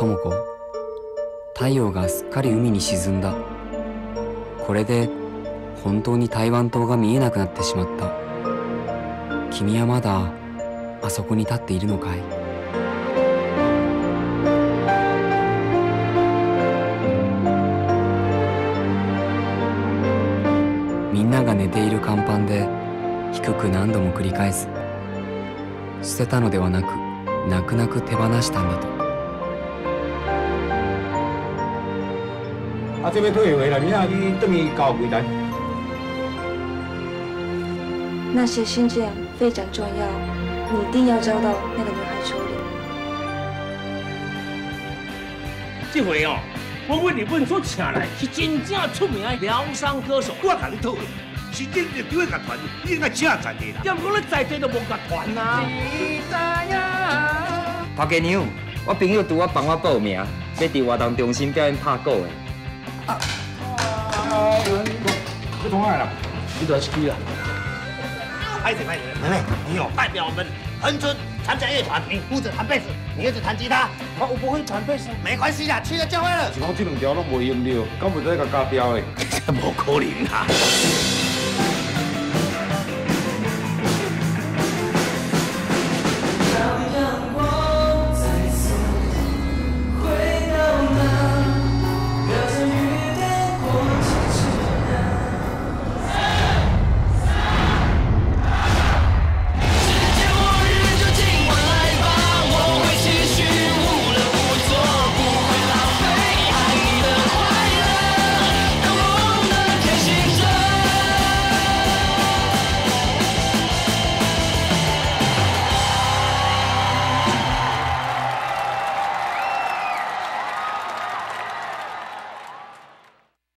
智子。太陽がすっかり海に沈んだ。これで本当に台湾島が見えなくなってしまった。君はまだあそこに立っているのかい？みんなが寝ている甲板で低く何度も繰り返す。捨てたのではなく泣く泣く手放したんだと。 这边退回来，你那你等于交几单？ 那些信件非常重要，你一定要交到那个女孩手里。 这回哦，我为日本所请来是真正出名的疗伤歌手。 我甲你讨论，是恁日本乐团，你应该请在地啦。 要不咱在地都无乐团啊。 头家娘，我朋友拄我帮我报名，要伫活动中心表演拍鼓的。 你从哪来啦？ 你都要去了。 拍妹妹，你有代表我们恒春参加乐团，你负责弹贝斯，你儿子弹吉他。 我不会弹贝斯。 没关系啦，去了就会了。 是讲这两条拢袂用了，敢袂使甲加标的？ 无可能啊！